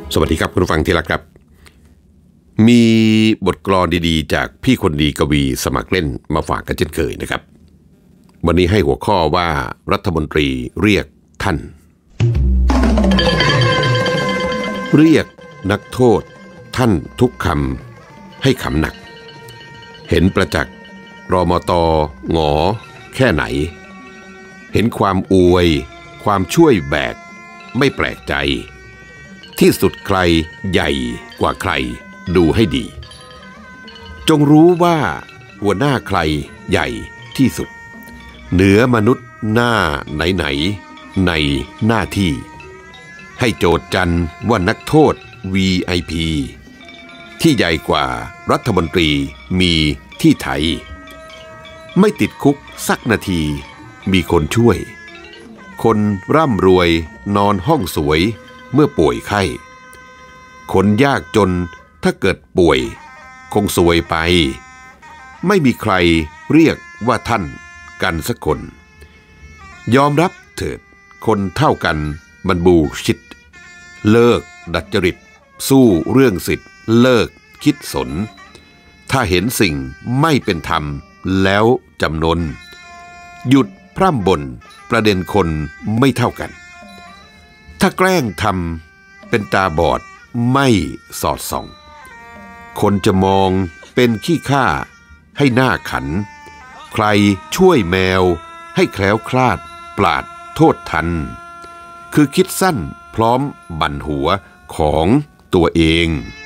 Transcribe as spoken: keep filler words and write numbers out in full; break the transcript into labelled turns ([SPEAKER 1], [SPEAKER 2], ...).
[SPEAKER 1] สวัสดีครับคุณผู้ฟังที่รักครับมีบทกลอนดีๆจากพี่คนดีกวีสมัครเล่นมาฝากกันเช่นเคยนะครับวันนี้ให้หัวข้อว่ารัฐมนตรีเรียกท่านเรียกนักโทษท่านทุกคำให้ขำหนักเห็นประจักษ์รมตหงอแค่ไหนเห็นความอวยความช่วยแบกไม่แปลกใจที่สุดใครใหญ่กว่าใครดูให้ดีจงรู้ว่าหัวหน้าใครใหญ่ที่สุดเหนือมนุษย์หน้าไหนๆในหน้าที่ให้โจทย์จันว่านักโทษ วี ไอ พี ที่ใหญ่กว่ารัฐมนตรีมีที่ไทยไม่ติดคุกสักนาทีมีคนช่วยคนร่ำรวยนอนห้องสวยเมื่อป่วยไข้คนยากจนถ้าเกิดป่วยคงสวยไปไม่มีใครเรียกว่าท่านกันสักคนยอมรับเถิดคนเท่ากันมันบูชิดเลิกดัดจริตสู้เรื่องสิทธิ์เลิกคิดสนถ้าเห็นสิ่งไม่เป็นธรรมแล้วจำนนหยุดพร่ำบ่นประเด็นคนไม่เท่ากันถ้าแกล้งทำเป็นตาบอดไม่สอดส่องคนจะมองเป็นขี้ข้าให้หน้าขันใครช่วยแมวให้แคล้วคลาดปราดโทษทันคือคิดสั้นพร้อมบั่นหัวของตัวเอง